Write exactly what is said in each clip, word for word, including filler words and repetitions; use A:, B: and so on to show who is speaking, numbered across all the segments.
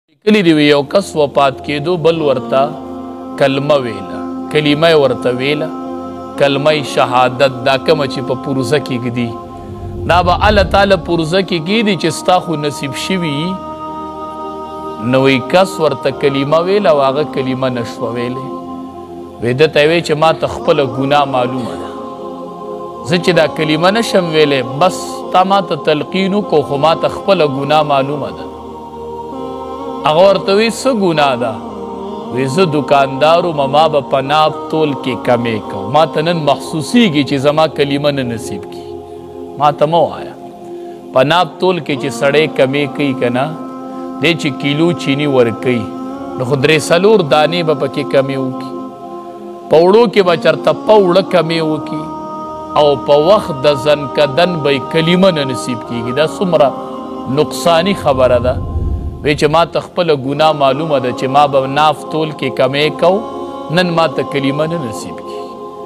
A: کلی دی یو کس وفات کېدو بل ورته کلمه ویله کلمه ورته ویله کلمه شهادت دا کومه چې په پروزه کې ږدي دا به الله تعالی پروزه کې ږدي چې ستا خو نصیب شوي نو یې کس ورته کلمه ویله او هغه کلمه نشوه ویلی وی ده ته وی چې ما ته خپله ګناه معلومه ده زه چې دا کلمه نشم ویلی بس تا ما ته تلقین وکړو خو ما ته خپله ګناه معلومه ده هغه ورته وی څه ګناه ده وی زه دکاندار وم ما به په ناب تول کې کمې کو ما ته نن محسوسیږي چې زما کلمه نه نصیب کی ما ته مه وایه په ناب تول کې چې سړی کمې کوي که نه دی چې کیلو چینی ورکوي نو خو درې څلور دانې به پکې کمې وکړي په وړو کې به چېرته پوړه کمې وکړي او په وخت د زنکدن به یې کلمه نه نصیب کېږي دا څومره نقصاني خبره ده وی چې ما ته خپله ګناه معلومه ده چې ما به ناف تول کې کمې کو نن ما ته کلمه نه نصیب کی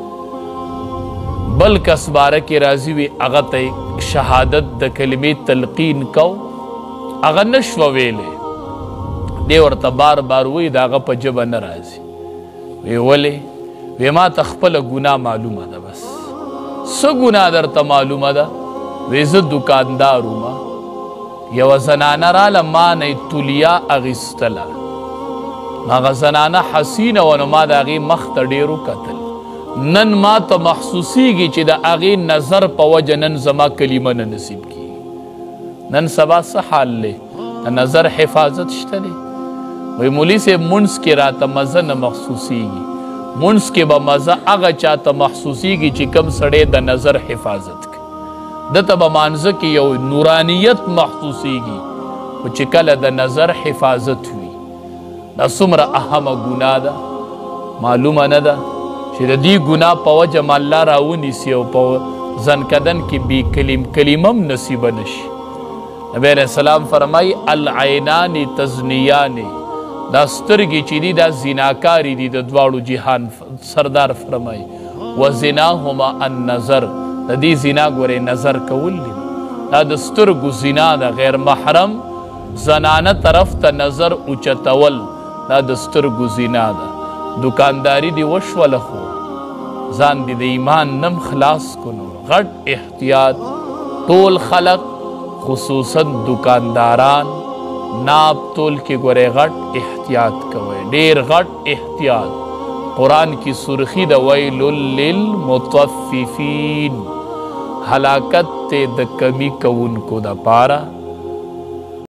A: بل کس باره کې راضي وي هغه ته شهادت د کلمې تلقین کو هغه نشوه ویلی دی ورته بار بار وی د هغه په ژبه نه راځي وی ولې وی ما ته خپله ګناه معلومه ده بس څه ګناه درته معلومه ده وی زه دکاندار وم یو زنانه راله ما نه تولیا اغیستله هغه زنانه حسینه وه نو ما د هغې مخ ته ډېر وکتل نن ما ته محسوسیږي چې د هغې نظر په وجه نن زما کلمه نه نصیب کېږي نن سبا څه حال دی د نظر حفاظت شته دی وی مولي صاحب منځ کې راته مزه نه محسوسیږي منځ کې به مزه هغه چاته محسوسیږي چې کوم سړی د نظر حفاظت کوي دته به مانځه کې یو نورانیت محسوسیږي خو چې کله د نظر حفاظت وي دا څومره اهمه ګناه ده معلومه نه ده چې د دې ګناه په وجه م الله راونیسي او په زنکدن کې بې کلیم کلمه هم نصیبه نشي نبی علیه السلام فرمایي العینان تزنیانې دا سترګې چې دي دا زناکارې دي د دواړو جهان سردار فرمایي وزناهما النظر د دې زنا ګورې نظر کول دي دا د سترګو زنا ده غیر محرم زنانه طرف ته نظر اوچتول دا د سترګو زنا ده دکانداری دی وشوله خو ځان دې د ایمان نم خلاص کنو غټ احتیاط ټول خلق خصوصا دکانداران ناب تول کې ګورې غټ احتیاط کوئ ډېر غټ احتیاط قرآن کی سرخی دا ویل للمطففین ہلاکت تے دا کمی کون کو دا پارا